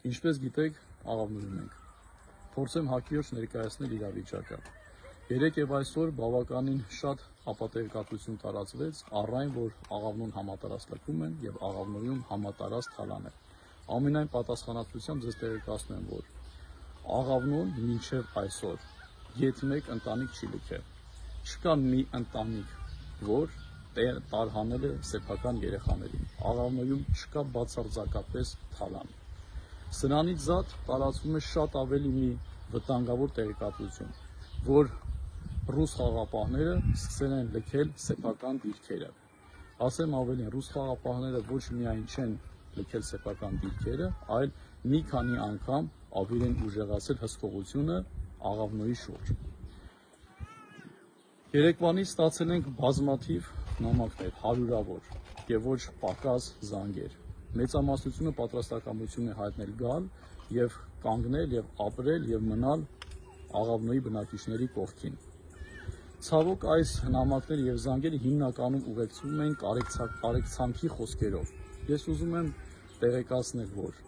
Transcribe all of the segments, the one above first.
Ինչպես գիտեք, աղավնորում ենք։ Փորձեմ հակիրճ ներկայացնել իրավիճակը։ Երեկ եւ այսօր բավականին շատ ապատերկատություն տարածվեց առ այն, որ աղավնոն համատարած լքում են եւ աղավնոյում համատարած թալան է։ Ամենայն պատասխանատվությամբ ձեզ տեղեկացնում եմ, որ աղավնոն մինչև այսօր եթե մեկ ընտանիք չի լքել։ Չկա մի ընտանիք, որ տարհանել է սեփական երեխաներին։ Աղավնոյում չկա բացարձակապես թալան։ Սրանից զատ տարածվում է շատ ավելի մի վտանգավոր տեղեկատվություն, որ ռուս խաղապահները սկսել են լքել սեփական դիրքերը։ Ասեմ ավելին, ռուս խաղապահները ոչ միայն չեն լքել սեփական դիրքերը, այլ մի քանի անգամ ավելի են ուժեղացել հսկողությունը աղավնոյի շուրջ։ Երեկվանից ստացել ենք բազմաթիվ նամակներ, հարյուրավոր եւ ոչ պակաս զանգեր։ Մեծամասնությունը պատրաստակամություն է հայտնել գալ եւ կանգնել եւ ապրել եւ մնալ աղավնոյի բնակիչների կողքին։ Ցավոք այս նամակները եւ զանգերը հիմնականում ուղեկցվում են կարեկցանքի խոսքերով։ Ես ուզում եմ տեղեկացնել, որ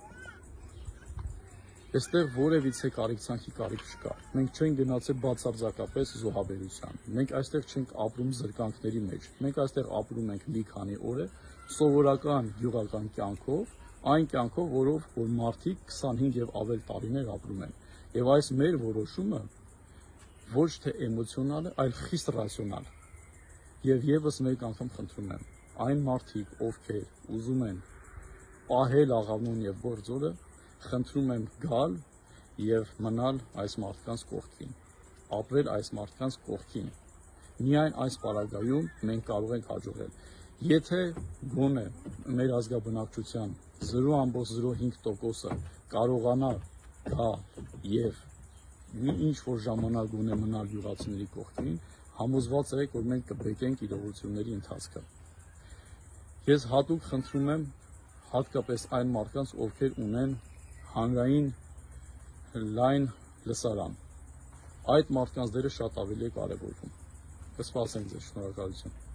այստեղ որևիցե կարեկցանքի կարիք չկա։ Մենք չենք գնացել բացարձակապես զոհաբերության։ Մենք այստեղ չենք ապրում զրկանքների մեջ։ Մենք այստեղ ապրում ենք մի քանի օր, սովորական գյուղական կյանքով, այն կյանքով, որով որ մարդիկ 25 եւ ավել տարիներ ապրում են։ Եվ այս մեր որոշումը ոչ թե էմոցիոնալ է, այլ խիստ ռացիոնալ։ Եվ եւս մեկ անգամ խնդրում եմ, այն մարդիկ, ովքեր ուզում են պահել աղավնոն եւ գործորը, խնդրում եմ գալ եւ մնալ այս մարդկանց կողքին, ապրել այս մարդկանց կողքին։ Միայն այս պարագայում մենք կարող ենք հաջողել։ Եթե գոնե մեր ազգաբնակչության 0.05%-ը կարողանա գա եւ մի ինչ-որ ժամանակ գոնե մնալ գյուղացիների կողքին, համոզված եղեք, որ մենք կբեկենք իրողությունների ընթացքը։ Ես հատուկ խնդրում եմ հատկապես այն մարդկանց, ովքեր ունեն հանրային լայն լսարան, այդ մարդկանց դերը շատ ավելի է կարևորվում։ Կսպասենք ձեզ, շնորհակալություն։